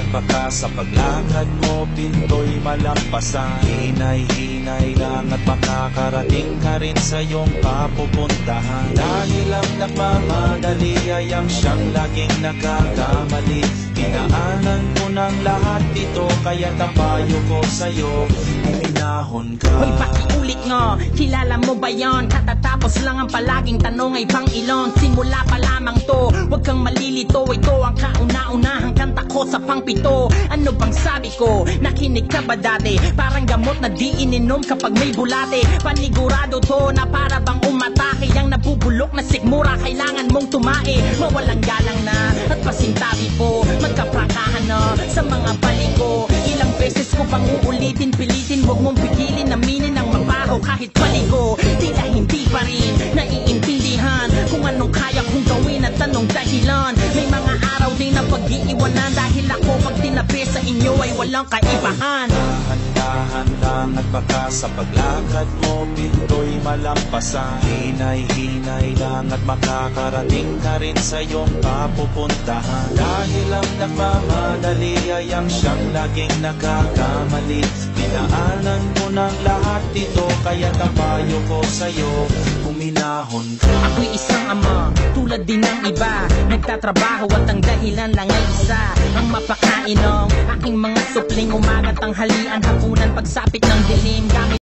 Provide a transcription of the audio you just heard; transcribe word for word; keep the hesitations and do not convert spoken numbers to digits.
baka sa paglakad mo pinto'y malampasan. Hinay-hinay lang at makakarating ka rin sa iyong papupuntahan. Dahil ang nagmamadali ay ang siyang laging nagkakamali. Pinaanan ko ng lahat ito, kaya tapayo ko sa'yo, uminahon ka. Hoy, pakiulit nga, kilala mo ba yon? Katatapos lang ang palaging tanong ay pang ilon. Simula pa lamang to, wag kang malilito. Ito ang kauna-unahang kanta ko sa pangpito. Ano bang sabi ko? Nakinig ka ba dati? Parang gamot na di ininom kapag may bulate. Panigurado to na para bang umatake. Ang nabubulok na sigmura, kailangan mong tumae. Mawalang galang na at pasintabi po, magkaprakahan na sa mga baligo. Ilang beses ko bang uulitin, pilitin, huwag mong pigilin, aminin ang mabaho kahit paligo. Tila hindi pa rin naiintindihan kung anong kaya kong gawin at anong dahilan. May mga araw din na pag-iiwanan dahil ako pag tinabi sa inyo ay walang kaibahan. Dahan-dahan lang at baka sa paglakad mo pinto'y malampasan. Hinay-hinay lang at makakarating ka rin sa iyong papupuntahan. Dahil ang nagmamadali ay ang siyang laging nagkakamali. Pinaanan ko ng lahat ito, kaya tapayo ko sa'yo, uminahon ka. Ako'y isang ama, tulad din ng iba, nagtatrabaho at ang dahilan lang ay isa, ang mapakain ng aking mga supling umaga, tanghalian, hapunan, pagsapit ng dilim. Gamit